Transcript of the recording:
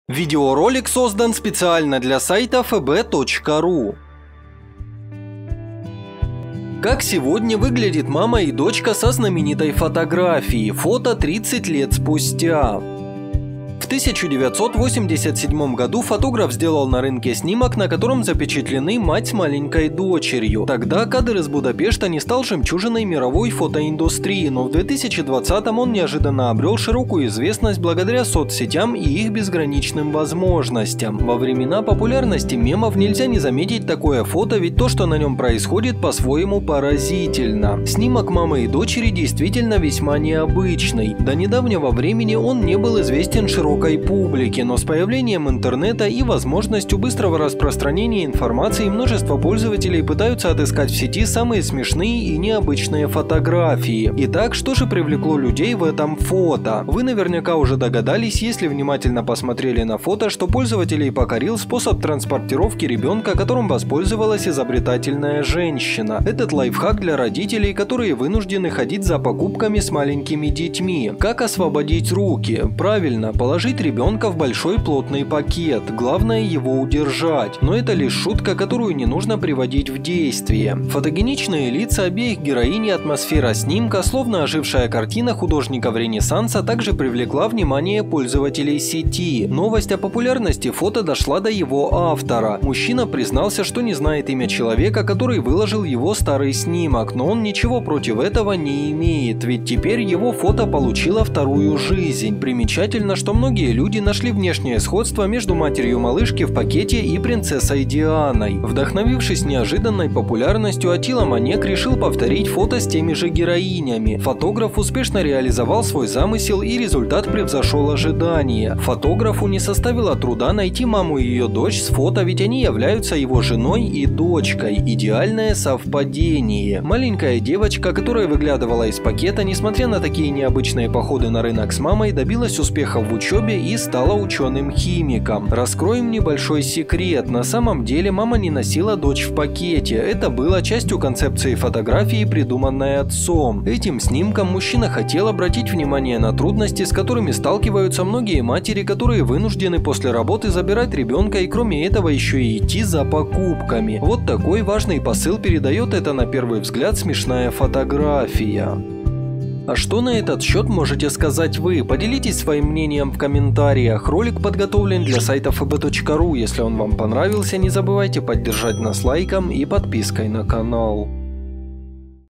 Видеоролик создан специально для сайта fb.ru. Как сегодня выглядит мама и дочка со знаменитой фотографией? Фото 30 лет спустя. В 1987 году фотограф сделал на рынке снимок, на котором запечатлены мать с маленькой дочерью. Тогда кадр из Будапешта не стал жемчужиной мировой фотоиндустрии, но в 2020 он неожиданно обрел широкую известность благодаря соцсетям и их безграничным возможностям. Во времена популярности мемов нельзя не заметить такое фото, ведь то, что на нем происходит, по-своему поразительно. Снимок мамы и дочери действительно весьма необычный. До недавнего времени он не был известен широкой публике, но с появлением интернета и возможностью быстрого распространения информации множество пользователей пытаются отыскать в сети самые смешные и необычные фотографии. Итак, что же привлекло людей в этом фото? Вы наверняка уже догадались, если внимательно посмотрели на фото, что пользователей покорил способ транспортировки ребенка, которым воспользовалась изобретательная женщина. Этот лайфхак для родителей, которые вынуждены ходить за покупками с маленькими детьми. Как освободить руки? Правильно, положить ребенка в большой плотный пакет, главное его удержать. Но это лишь шутка, которую не нужно приводить в действие. Фотогеничные лица обеих героинь и атмосфера снимка, словно ожившая картина художников Ренессанса, также привлекла внимание пользователей сети. Новость о популярности фото дошла до его автора. Мужчина признался, что не знает имя человека, который выложил его старый снимок, но он ничего против этого не имеет, ведь теперь его фото получило вторую жизнь. Примечательно, что многие люди нашли внешнее сходство между матерью малышки в пакете и принцессой Дианой. Вдохновившись неожиданной популярностью, Аттила Манек решил повторить фото с теми же героинями. Фотограф успешно реализовал свой замысел, и результат превзошел ожидания. Фотографу не составило труда найти маму и ее дочь с фото, ведь они являются его женой и дочкой. Идеальное совпадение. Маленькая девочка, которая выглядывала из пакета, несмотря на такие необычные походы на рынок с мамой, добилась успехов в учебе и стала ученым-химиком. Раскроем небольшой секрет. На самом деле мама не носила дочь в пакете. Это было частью концепции фотографии, придуманной отцом. Этим снимком мужчина хотел обратить внимание на трудности, с которыми сталкиваются многие матери, которые вынуждены после работы забирать ребенка и кроме этого еще и идти за покупками. Вот такой важный посыл передает эта на первый взгляд смешная фотография. А что на этот счет можете сказать вы? Поделитесь своим мнением в комментариях. Ролик подготовлен для сайта fb.ru. Если он вам понравился, не забывайте поддержать нас лайком и подпиской на канал.